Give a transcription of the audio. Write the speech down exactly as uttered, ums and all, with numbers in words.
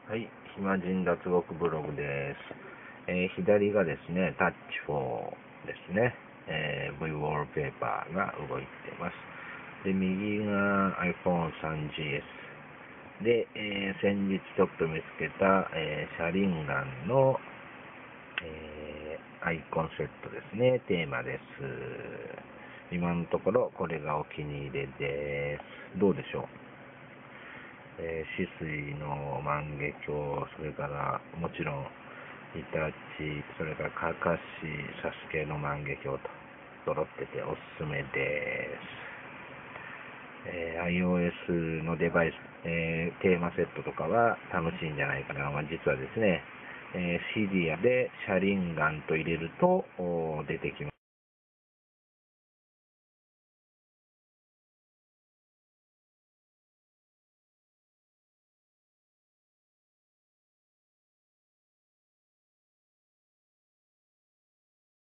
はい、暇人脱獄ブログです。えー、左がですね、タッチフォーですね。えー、V ウォールペーパーが動いてます。で、右が アイフォンスリージーエス。で、えー、先日ちょっと見つけた、えー、シャリンガンの、えー、アイコンセットですね、テーマです。今のところこれがお気に入りです。どうでしょう。えー、止水の万華鏡、それからもちろんイタチ、それからカカシ、サスケの万華鏡と揃ってておすすめです。えー、iOS のデバイス、えー、テーマセットとかは楽しいんじゃないかな。まあ、実はですね、えー、シリアでシャリンガンと入れると出てきます。